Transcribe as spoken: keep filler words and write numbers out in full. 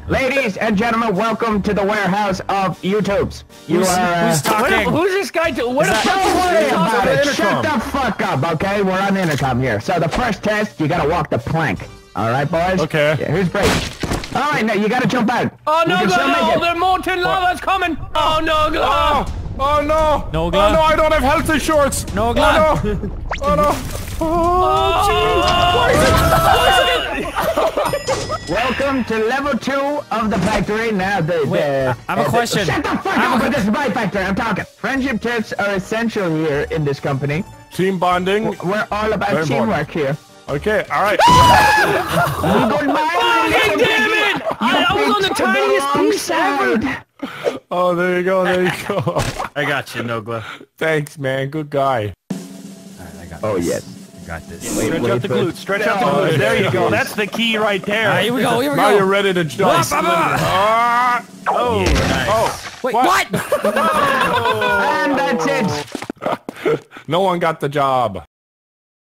Ladies and gentlemen, welcome to the warehouse of YouTubes. You who's, are. Uh, who's talking? What, who's this guy? To, what the fuck? Don't worry is about the it. intercom? Shut the fuck up, okay? We're on the intercom here. So the first test, you gotta walk the plank. All right, boys. Okay. Yeah, who's brave? All right, now you gotta jump out. Oh no, You can no, still make no! it. The molten lava's coming! Oh no, Oh, oh no! No Oh glove. no, I don't have health insurance! No Oh glove. no! Oh no! Oh, jeez! Welcome to level two of the factory. Now the, Wait, the I have a uh, question. The, shut the fuck up! But this is my factory. I'm talking. Friendship tips are essential here in this company. Team bonding. We're all about Very teamwork here. Okay, alright. Goodbye. Fucking damn it! I, I was on the tiniest piece ever! Oh, there you go, there you go. I got you, no glove. Thanks, man. Good guy. I got Oh this. yes. I got this. Stretch wait out the for- glutes, stretch out the Oh, glutes. There you yes. go. That's the key right there. Alright, here we go, here we Now go. you're ready to jump. Blah, blah, blah. Ah! Oh, nice. Oh, Wait, what? And that's it. no one got the job.